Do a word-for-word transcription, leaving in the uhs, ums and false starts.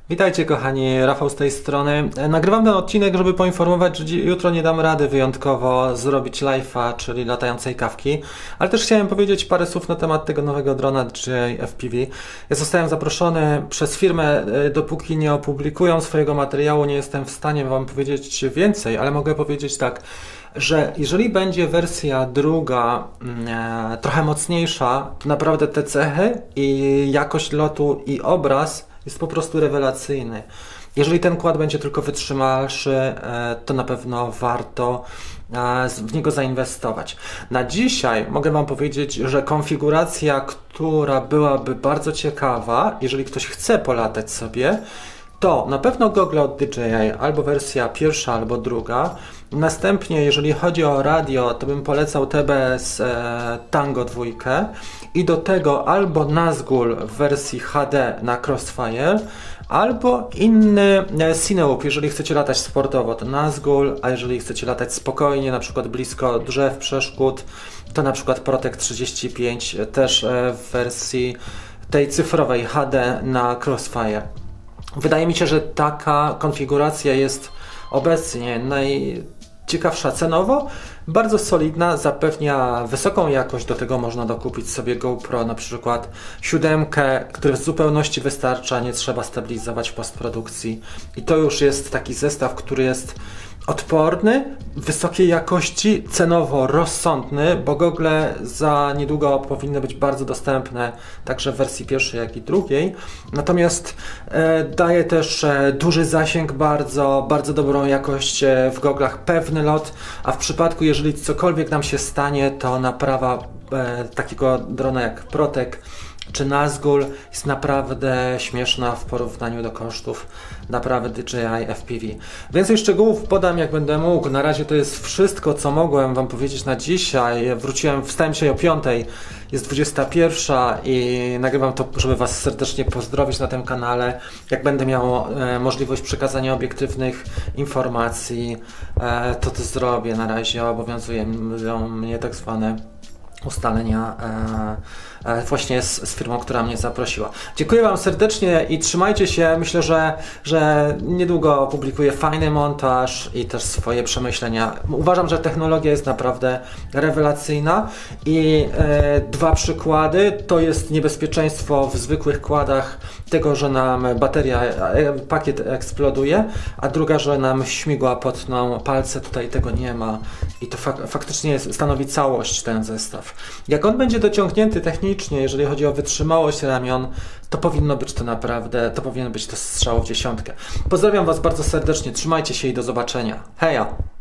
Witajcie kochani, Rafał z tej strony. Nagrywam ten odcinek, żeby poinformować, że jutro nie dam rady wyjątkowo zrobić live'a, czyli latającej kawki, ale też chciałem powiedzieć parę słów na temat tego nowego drona D J I F P V. Ja zostałem zaproszony przez firmę, dopóki nie opublikują swojego materiału, nie jestem w stanie Wam powiedzieć więcej, ale mogę powiedzieć tak, że jeżeli będzie wersja druga e, trochę mocniejsza, to naprawdę te cechy i jakość lotu i obraz jest po prostu rewelacyjny. Jeżeli ten kład będzie tylko wytrzymalszy, e, to na pewno warto e, w niego zainwestować. Na dzisiaj mogę Wam powiedzieć, że konfiguracja, która byłaby bardzo ciekawa, jeżeli ktoś chce polatać sobie, to na pewno gogle od D J I, albo wersja pierwsza, albo druga. Następnie, jeżeli chodzi o radio, to bym polecał T B S e, Tango dwa i do tego albo Nazgul w wersji H D na Crossfire, albo inny e, Cinewoop, jeżeli chcecie latać sportowo, to Nazgul, a jeżeli chcecie latać spokojnie, na przykład blisko drzew, przeszkód, to na przykład Protect trzydzieści pięć, też e, w wersji tej cyfrowej H D na Crossfire. Wydaje mi się, że taka konfiguracja jest obecnie najciekawsza cenowo, bardzo solidna, zapewnia wysoką jakość, do tego można dokupić sobie GoPro na przykład siódemkę, który w zupełności wystarcza, nie trzeba stabilizować w postprodukcji i to już jest taki zestaw, który jest odporny, wysokiej jakości, cenowo rozsądny, bo gogle za niedługo powinny być bardzo dostępne także w wersji pierwszej, jak i drugiej. Natomiast e, daje też e, duży zasięg, bardzo, bardzo dobrą jakość e, w goglach, pewny lot, a w przypadku, jeżeli cokolwiek nam się stanie, to naprawa e, takiego drona jak Protect czy Nazgul jest naprawdę śmieszna w porównaniu do kosztów naprawy D J I F P V. Więcej szczegółów podam, jak będę mógł. Na razie to jest wszystko, co mogłem Wam powiedzieć na dzisiaj. Wróciłem, wstałem dzisiaj o piątej, jest dwudziesta pierwsza i nagrywam to, żeby Was serdecznie pozdrowić na tym kanale. Jak będę miał e, możliwość przekazania obiektywnych informacji, e, to to zrobię. Na razie obowiązują mnie tak zwane ustalenia e, e, właśnie z, z firmą, która mnie zaprosiła. Dziękuję Wam serdecznie i trzymajcie się. Myślę, że, że niedługo opublikuję fajny montaż i też swoje przemyślenia. Uważam, że technologia jest naprawdę rewelacyjna i e, dwa przykłady. To jest niebezpieczeństwo w zwykłych kładach tego, że nam bateria, e, pakiet eksploduje, a druga, że nam śmigła potną palce. Tutaj tego nie ma i to fak faktycznie stanowi całość ten zestaw. Jak on będzie dociągnięty technicznie, jeżeli chodzi o wytrzymałość ramion, to powinno być to naprawdę, to powinien być to strzał w dziesiątkę. Pozdrawiam Was bardzo serdecznie, trzymajcie się i do zobaczenia. Heja!